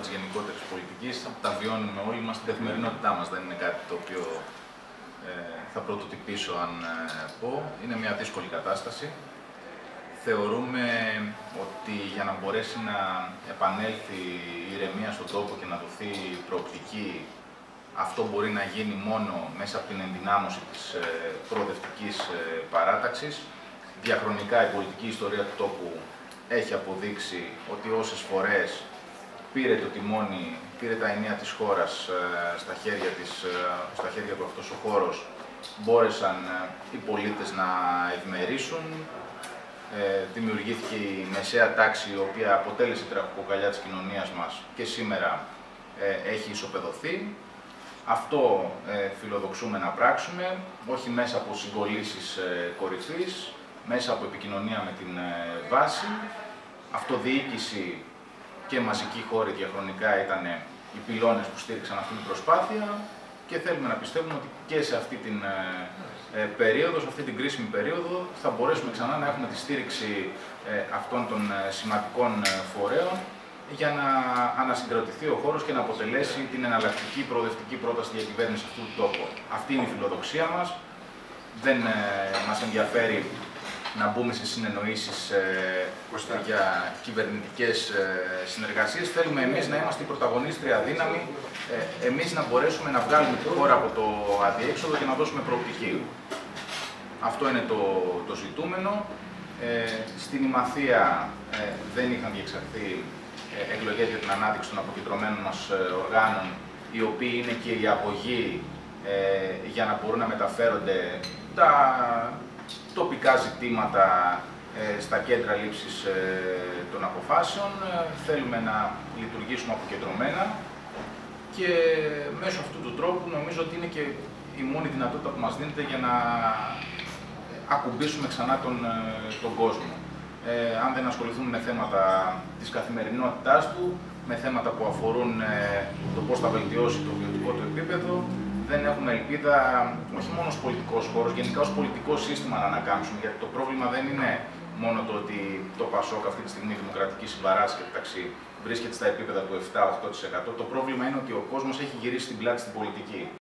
της γενικότερης πολιτικής, τα βιώνουμε όλοι μας στην καθημερινότητά μας. Δεν είναι κάτι το οποίο θα πρωτοτυπήσω αν πω. Είναι μια δύσκολη κατάσταση. Θεωρούμε ότι για να μπορέσει να επανέλθει η ηρεμία στον τόπο και να δοθεί προοπτική, αυτό μπορεί να γίνει μόνο μέσα από την ενδυνάμωση της προοδευτικής παράταξης. Διαχρονικά η πολιτική ιστορία του τόπου έχει αποδείξει ότι όσες φορές πήρε το τιμόνι, πήρε τα ενία της χώρας στα χέρια του αυτός ο χώρος, μπόρεσαν οι πολίτες να ευημερήσουν. Δημιουργήθηκε η μεσαία τάξη, η οποία αποτέλεσε τραχοκοκαλιά της κοινωνίας μας και σήμερα έχει ισοπεδωθεί. Αυτό φιλοδοξούμε να πράξουμε, όχι μέσα από συγκολήσεις κορυφής, μέσα από επικοινωνία με την βάση. Αυτοδιοίκηση και μαζική χώρη διαχρονικά ήταν οι πυλώνες που στήριξαν αυτή την προσπάθεια και θέλουμε να πιστεύουμε ότι και σε αυτή την περίοδο, σε αυτή την κρίσιμη περίοδο, θα μπορέσουμε ξανά να έχουμε τη στήριξη αυτών των σημαντικών φορέων για να ανασυγκροτηθεί ο χώρος και να αποτελέσει την εναλλακτική προοδευτική πρόταση διακυβέρνηση αυτού του τόπου. Αυτή είναι η φιλοδοξία μας. Δεν μας ενδιαφέρει να μπούμε σε συνεννοήσεις για κυβερνητικές συνεργασίες. Θέλουμε εμείς να είμαστε η πρωταγωνίστρια δύναμη, εμείς να μπορέσουμε να βγάλουμε τη χώρα από το αδιέξοδο και να δώσουμε προοπτική. Αυτό είναι το ζητούμενο. Στην Ημαθία δεν είχαν διεξαχθεί εκλογές για την ανάδειξη των αποκεντρωμένων μας οργάνων, οι οποίοι είναι και η απογή για να μπορούν να μεταφέρονται τα τοπικά ζητήματα στα κέντρα λήψης των αποφάσεων. Θέλουμε να λειτουργήσουμε αποκεντρωμένα και μέσω αυτού του τρόπου νομίζω ότι είναι και η μόνη δυνατότητα που μας δίνεται για να ακουμπήσουμε ξανά τον κόσμο. Αν δεν ασχοληθούμε με θέματα της καθημερινότητάς του, με θέματα που αφορούν το πώς θα βελτιώσει το βιωτικό του επίπεδο, δεν έχουμε ελπίδα, όχι μόνο ως πολιτικός χώρος, γενικά ως πολιτικό σύστημα να ανακάμψουμε. Γιατί το πρόβλημα δεν είναι μόνο το ότι το ΠΑΣΟΚ αυτή τη στιγμή, η δημοκρατική συμπαράσταση και ταξί, βρίσκεται στα επίπεδα του 7-8%. Το πρόβλημα είναι ότι ο κόσμος έχει γυρίσει την πλάτη στην πολιτική.